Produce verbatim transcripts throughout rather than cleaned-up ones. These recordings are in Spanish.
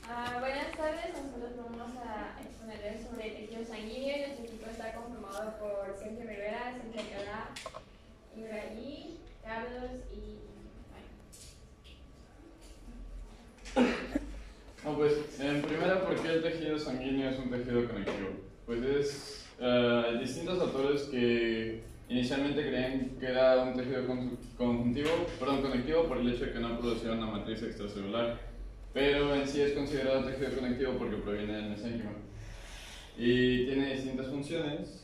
Ah, buenas tardes, nosotros vamos a exponerles sobre tejido sanguíneo. Nuestro equipo está conformado por Sergio Rivera, Cintia Alcalá, Ibrahim, Carlos y bueno. No, pues, en primera, ¿por qué el tejido sanguíneo es un tejido conectivo? Pues es uh, distintos autores que inicialmente creían que era un tejido conjuntivo, perdón, conectivo por el hecho de que no producía una matriz extracelular, pero en sí es considerado tejido conectivo porque proviene del mesénquima y tiene distintas funciones,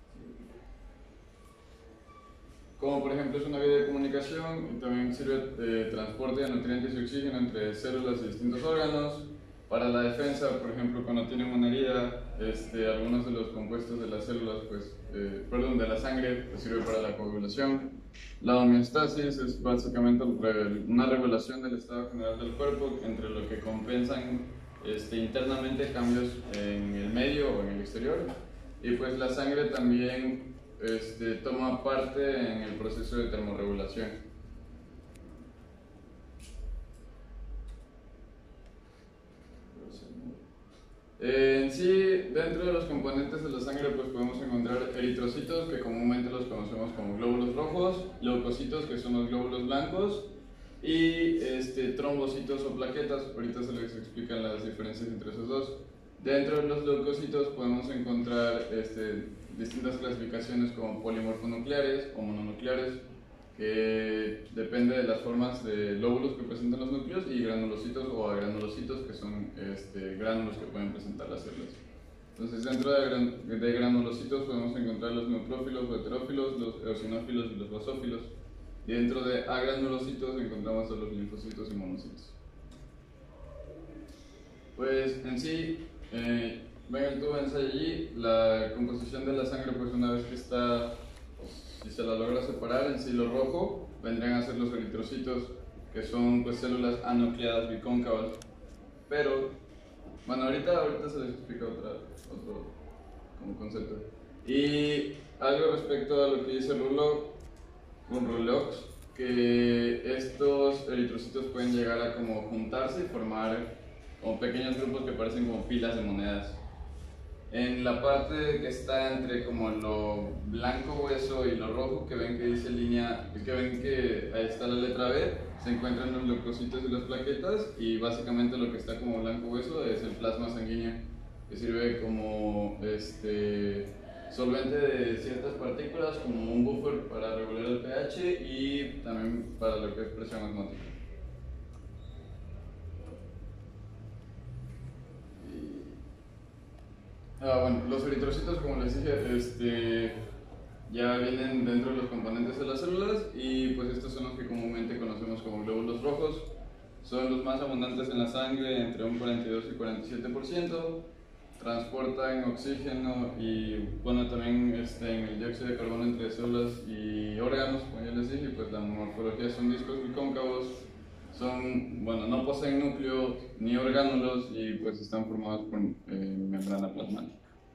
como por ejemplo es una vía de comunicación y también sirve de transporte de nutrientes y oxígeno entre células y distintos órganos. Para la defensa, por ejemplo, cuando tienen una herida, este, algunos de los compuestos de las células, pues, eh, perdón, de la sangre, pues sirve para la coagulación. La homeostasis es básicamente una regulación del estado general del cuerpo entre lo que compensan este, internamente cambios en el medio o en el exterior. Y pues la sangre también este, toma parte en el proceso de termorregulación. Eh, en sí, dentro de los componentes de la sangre pues podemos encontrar eritrocitos, que comúnmente los conocemos como glóbulos rojos, leucocitos, que son los glóbulos blancos, y este, trombocitos o plaquetas. Ahorita se les explican las diferencias entre esos dos. Dentro de los leucocitos podemos encontrar este, distintas clasificaciones como polimorfonucleares o mononucleares, que depende de las formas de lóbulos que presentan los núcleos, y granulocitos o agranulocitos, que son este, gránulos que pueden presentar las células. Entonces, dentro de, gran, de granulocitos podemos encontrar los neutrófilos o heterófilos, los eosinófilos y los basófilos. Y dentro de agranulocitos encontramos a los linfocitos y monocitos. Pues en sí, eh, ven el tubo de ensayo allí, la composición de la sangre, pues una vez que está, pues, si se la logra separar, en sí lo rojo vendrían a ser los eritrocitos, que son pues células anucleadas bicóncavas. Pero, bueno, ahorita, ahorita se les explica otra, otro como concepto. Y algo respecto a lo que dice Rulo, un Rulox, que estos eritrocitos pueden llegar a como juntarse y formar como pequeños grupos que parecen como pilas de monedas. En la parte que está entre como lo blanco hueso y lo rojo, que ven que dice línea, que ven que ahí está la letra B, se encuentran los leucocitos y las plaquetas, y básicamente lo que está como blanco hueso es el plasma sanguíneo, que sirve como este solvente de ciertas partículas, como un buffer para regular el pH y también para lo que es presión osmótica. Ah, bueno, los eritrocitos, como les dije, este, ya vienen dentro de los componentes de las células, y pues estos son los que comúnmente conocemos como glóbulos rojos. Son los más abundantes en la sangre, entre un cuarenta y dos y cuarenta y siete por ciento. Transportan oxígeno y, bueno, también este, en el dióxido de carbono entre células y órganos, como ya les dije. Pues la morfología son discos bicóncavos, son, bueno, no poseen núcleo ni orgánulos, y pues están formados por eh, membrana plasmática.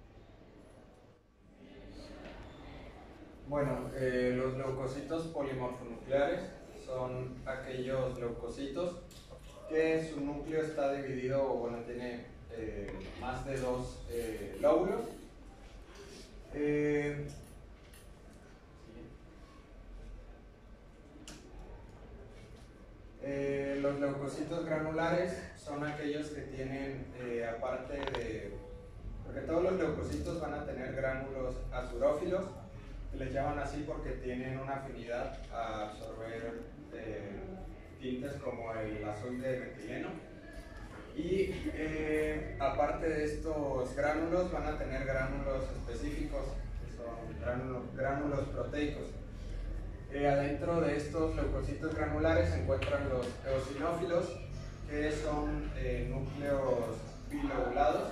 Bueno, eh, los leucocitos polimorfonucleares son aquellos leucocitos que su núcleo está dividido, o bueno, tiene eh, más de dos eh, lóbulos. Eh, Eh, los leucocitos granulares son aquellos que tienen, eh, aparte de, porque todos los leucocitos van a tener gránulos azurófilos, que les llaman así porque tienen una afinidad a absorber eh, tintes como el azul de metileno. Y eh, aparte de estos gránulos van a tener gránulos específicos, que son gránulos, gránulos proteicos. Eh, adentro de estos leucocitos granulares se encuentran los eosinófilos, que son eh, núcleos bilobulados,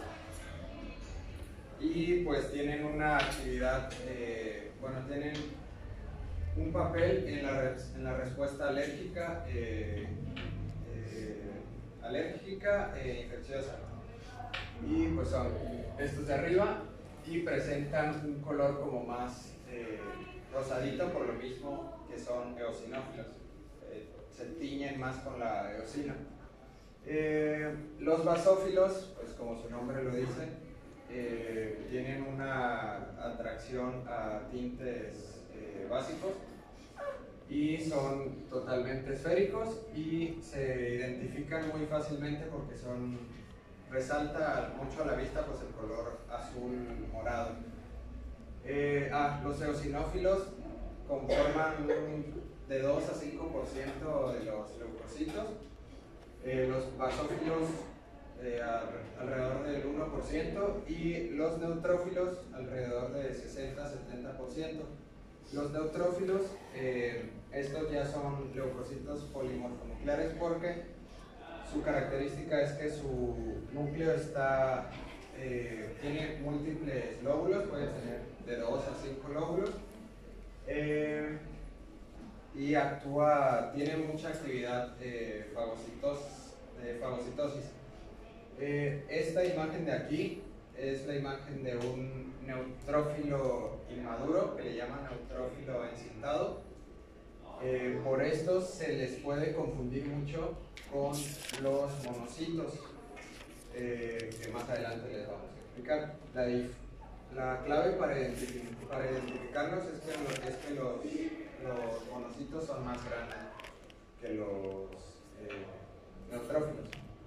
y pues tienen una actividad, eh, bueno, tienen un papel en la, res, en la respuesta alérgica, eh, eh, alérgica e infecciosa. Y pues son estos de arriba, y presentan un color como más eh, rosadito, por lo mismo que son eosinófilos, eh, se tiñen más con la eosina. Eh, los basófilos, pues como su nombre lo dice, eh, tienen una atracción a tintes eh, básicos y son totalmente esféricos y se identifican muy fácilmente porque son, resalta mucho a la vista pues el color azul morado. Eh, ah, los eosinófilos conforman de dos a cinco por ciento de los leucocitos, eh, los basófilos eh, alrededor del uno por ciento y los neutrófilos alrededor de sesenta a setenta por ciento. Los neutrófilos, eh, estos ya son leucocitos polimorfonucleares porque su característica es que su núcleo está, eh, tiene múltiples lóbulos, puede tener de dos a cinco lóbulos, eh, y actúa, tiene mucha actividad eh, fagocitos, de fagocitosis. Eh, esta imagen de aquí es la imagen de un neutrófilo inmaduro que le llaman neutrófilo encintado. Eh, por esto se les puede confundir mucho con los monocitos, eh, que más adelante les vamos a explicar. La, la clave para, identific para identificarlos es que, los, es que los, los monocitos son más grandes que los eh, neutrófilos.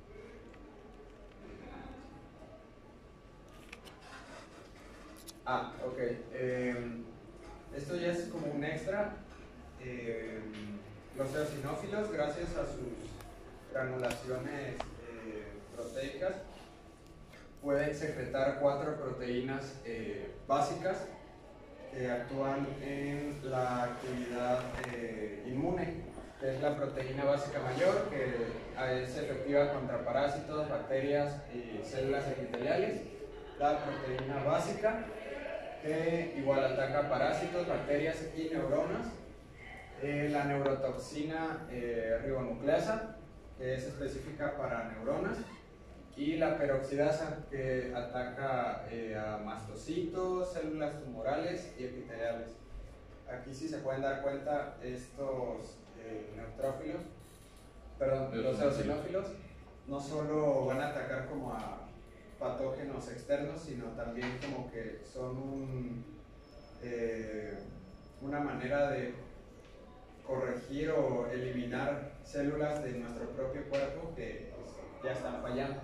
Ah, ok. Eh, esto ya es como un extra. Eh, los eosinófilos, gracias a sus granulaciones eh, proteicas, pueden secretar cuatro proteínas eh, básicas que actúan en la actividad eh, inmune, que es la proteína básica mayor, que es efectiva contra parásitos, bacterias y células epiteliales. La proteína básica, que igual ataca parásitos, bacterias y neuronas. Eh, la neurotoxina eh, ribonucleasa, que es específica para neuronas. Y la peroxidasa, que ataca eh, a mastocitos, células tumorales y epiteliales. Aquí, si se pueden dar cuenta, estos eh, neutrófilos, perdón, los eosinófilos, no solo van a atacar como a patógenos externos, sino también como que son un, eh, una manera de corregir o eliminar células de nuestro propio cuerpo que pues, ya están fallando.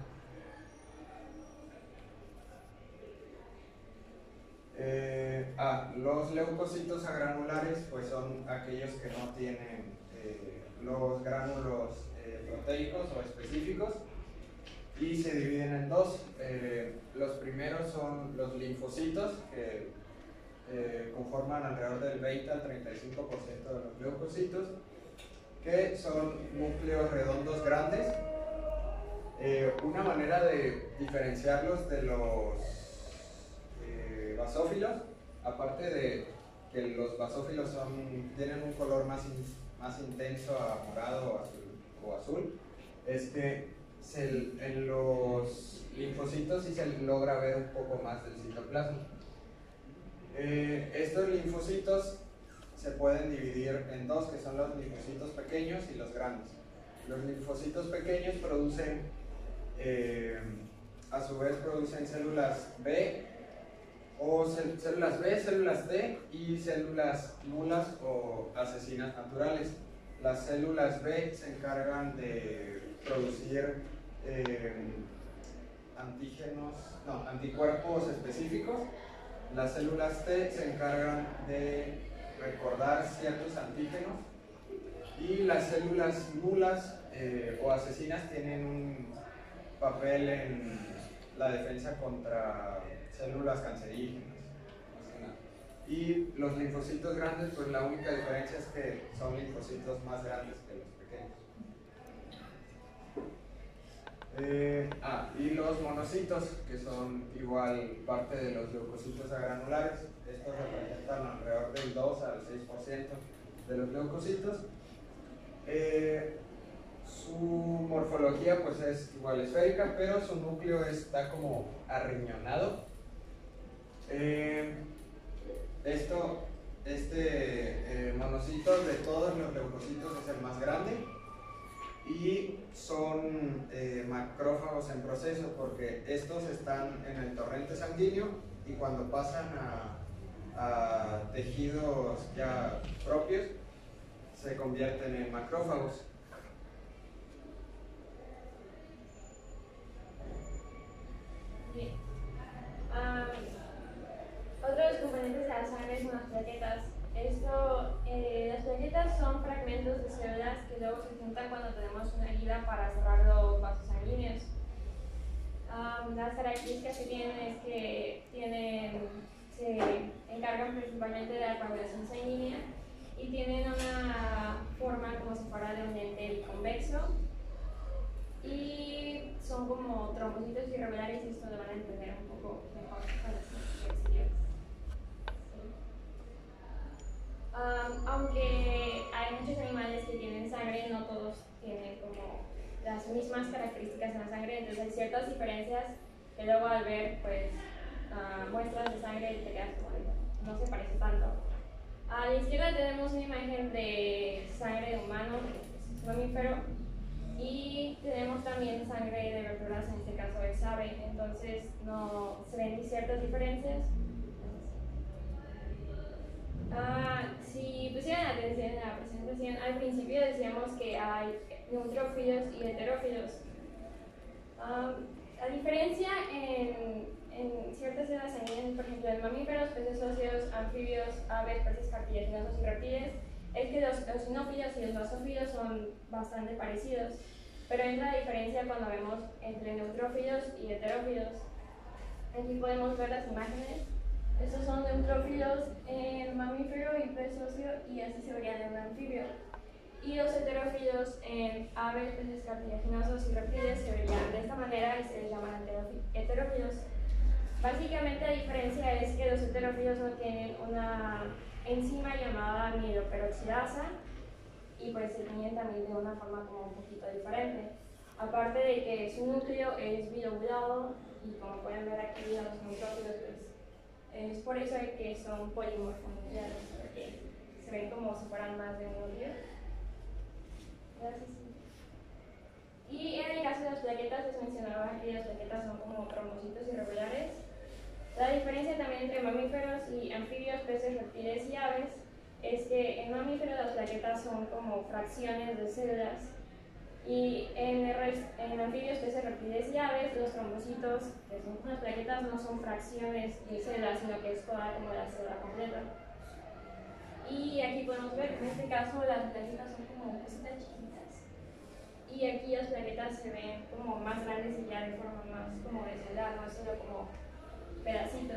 Eh, ah, los leucocitos agranulares pues son aquellos que no tienen eh, los gránulos eh, proteicos o específicos y se dividen en dos. Eh, los primeros son los linfocitos, que eh, conforman alrededor del veinte al treinta y cinco por ciento de los leucocitos, que son núcleos redondos grandes. Eh, una manera de diferenciarlos de los eh, basófilos, aparte de que los basófilos son, tienen un color más, in, más intenso a morado o azul, o azul, es que se, en los linfocitos sí se logra ver un poco más del citoplasma. Eh, estos linfocitos se pueden dividir en dos, que son los linfocitos pequeños y los grandes. Los linfocitos pequeños producen, eh, a su vez producen células B, o células B, células T y células nulas o asesinas naturales. Las células B se encargan de producir eh, antígenos, no, anticuerpos específicos. Las células T se encargan de recordar ciertos antígenos y las células nulas eh, o asesinas tienen un papel en la defensa contra células cancerígenas. Y los linfocitos grandes, pues la única diferencia es que son linfocitos más grandes que los pequeños. Eh, ah, y los monocitos, que son igual parte de los leucocitos agranulares. Estos representan alrededor del dos al seis por ciento de los leucocitos. Eh, su morfología pues es igual esférica, pero su núcleo está como arriñonado. Eh, esto, este eh, monocito de todos los leucocitos es el más grande. y son eh, macrófagos en proceso porque estos están en el torrente sanguíneo y cuando pasan a, a tejidos ya propios se convierten en macrófagos. Bien. Um, otros componentes de la sangre son las plaquetas. Esto, eh, las plaquetas son fragmentos de células que luego se juntan cuando tenemos una herida para cerrar los vasos sanguíneos. Um, las características que tienen es que tienen, se encargan principalmente de la coagulación sanguínea y tienen una forma como si fuera de un lente convexo y son como trombocitos irregulares, y esto lo van a entender un poco mejor con las exhibiciones. Um, aunque hay muchos animales que tienen sangre, no todos tienen como las mismas características en la sangre, entonces hay ciertas diferencias que luego al ver pues uh, muestras de sangre te quedas como no se parece tanto. A la izquierda tenemos una imagen de sangre de humano, es mamífero, y tenemos también sangre de verduras, en este caso es ave, entonces no se ven ciertas diferencias. Ah, si pusieran atención en la presentación, al principio decíamos que hay neutrófilos y heterófilos. Um, la diferencia en, en ciertas células sanguíneas, por ejemplo en mamíferos, peces óseos, anfibios, aves, peces cartilaginosos y reptiles, es que los eosinófilos y los basófilos son bastante parecidos, pero entra la diferencia cuando vemos entre neutrófilos y heterófilos. Aquí podemos ver las imágenes. Estos son neutrófilos en mamífero y pez óseo, y así se verían en un anfibio. Y los heterófilos en aves, peces cartilaginosos y reptiles se verían de esta manera y se les llaman heterófilos. Básicamente la diferencia es que los heterófilos no tienen una enzima llamada amiloperoxidasa y pues se tienen también de una forma como un poquito diferente. Aparte de que su núcleo es bilobulado y como pueden ver aquí los neutrófilos pues, es por eso que son polimorfonucleares, porque se ven como si fueran más de un núcleo. Gracias. Y en el caso de las plaquetas, les mencionaba que las plaquetas son como trombocitos irregulares. La diferencia también entre mamíferos y anfibios, peces, reptiles y aves es que en mamíferos las plaquetas son como fracciones de células y en, en anfibios, peces, reptiles y aves los trombocitos, que son unas plaquetas, no son fracciones de células, sino que es toda como la célula completa. Y aquí podemos ver, en este caso las plaquetas son como cositas chiquitas y aquí las plaquetas se ven como más grandes y ya de forma más como de celular, no es solo como pedacitos